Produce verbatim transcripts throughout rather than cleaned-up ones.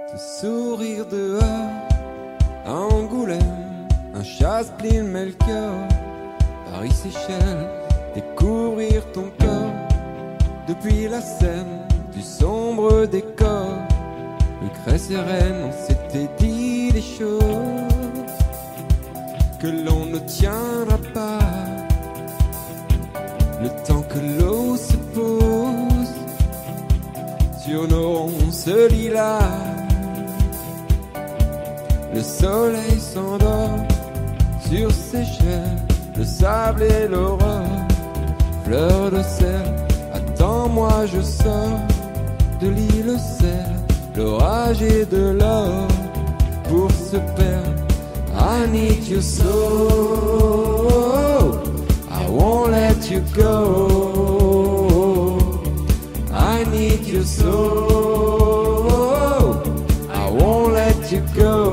te sourire dehors, à Angoulême, un chasse-pline Melchior, Paris-Séchelles, découvrir ton corps, depuis la Seine, du sombre décor, Lucrèce et Rennes, on s'était dit des choses que l'on ne tiendra pas, le temps que l'eau se pose sur nos ronces lilas. Le soleil s'endort sur ses chaînes, le sable et l'aurore, fleur de sel, attends-moi je sors de l'île sel, l'orage et de l'or pour se perdre. I need you so, I won't let you go. I need you so, I won't let you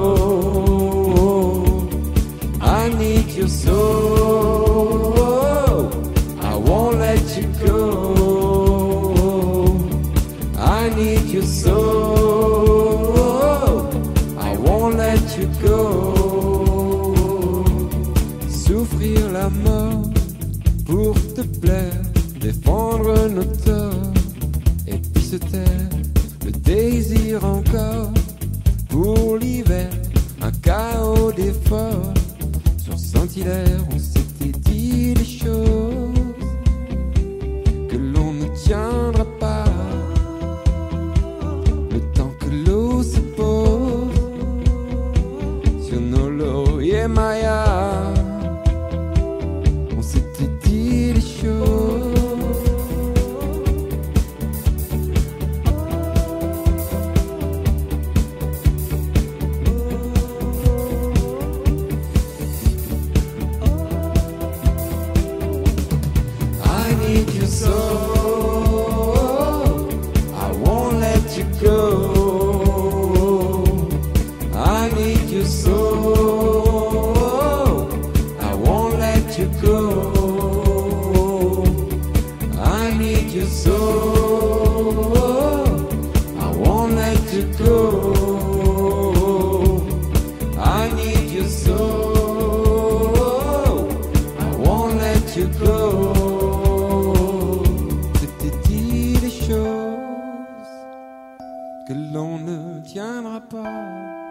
go. I need you so, I won't let you go. I need you so, I won't let you go. Souffrir la mort pour te plaire, défendre nos torts, et puis se taire, le désir encore pour l'hiver, un chaos d'efforts, sur Saint-Hilaire on s'était dit des choses que l'on ne tiendra pas, le temps que l'eau se pose sur nos lauriers mayas. On s'était dit des choses I need you so, I won't let you go. I need you so, I won't let you go. I need you so, I won't let you go. I need you so, I won't let you go. C'était dit des choses que l'on ne tiendra pas,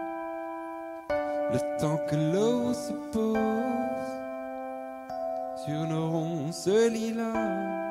le temps que l'eau se pose sur nos ronces lilas.